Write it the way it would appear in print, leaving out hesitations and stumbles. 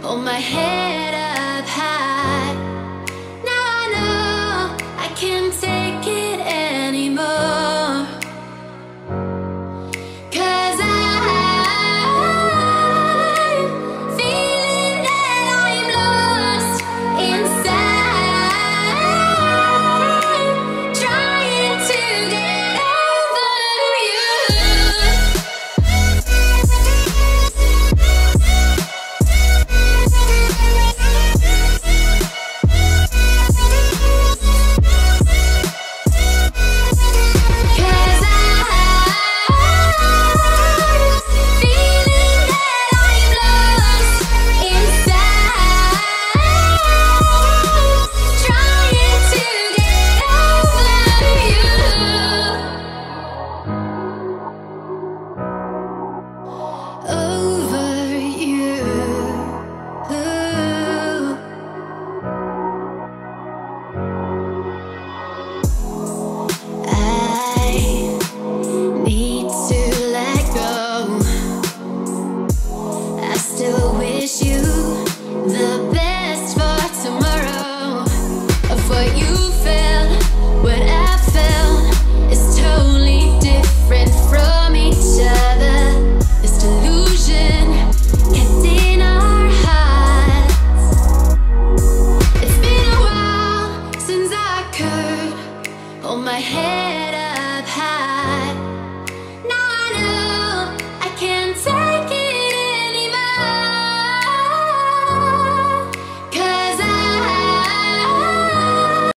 hold my head up high. Now I know I can't take it anymore. 'Cause I'm feeling that I'm lost inside, trying to get over you. Hold my head